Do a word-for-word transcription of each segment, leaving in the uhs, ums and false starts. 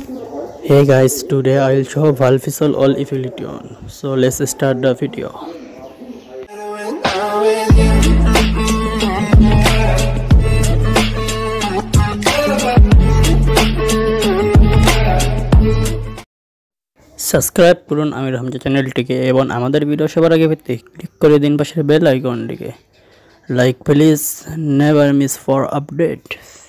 Hey guys, today I'll show Valvisol all Evolution. So let's start the video. Subscribe করুন আমির হামজা চ্যানেলটিকে এবং আমাদের video সবার আগে পেতে ক্লিক করে দিন পাশের বেল আইকনটিকে। Like please, never miss for update.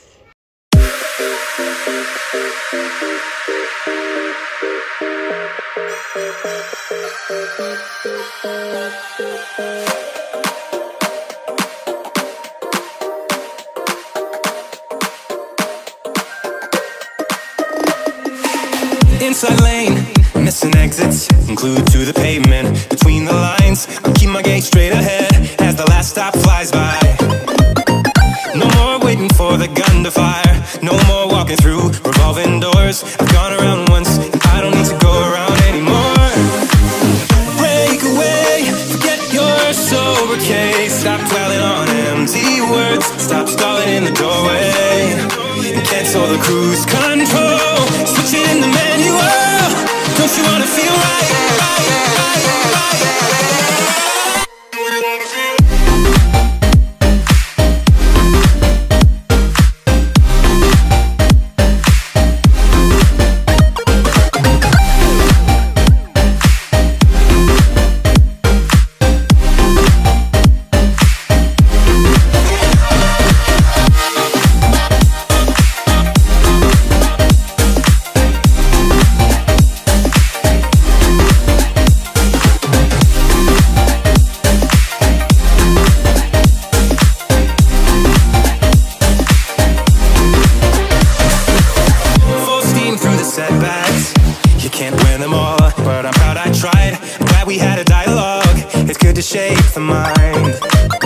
Inside lane, missing exits, glued to the pavement. Between the lines, I keep my gaze straight ahead as the last stop flies by. No more waiting for the gun to fire, no more walking through revolving doors. I've gone around once, I don't need to go around anymore. Break away, forget your sober case. Stop dwelling on empty words, stop stalling in the doorway, and cancel the cruise control. Switch it in the manual. Don't you wanna feel right? right, right, right, right. Setbacks, you can't win them all, but I'm proud I tried. I'm glad we had a dialogue, it's good to shape the mind.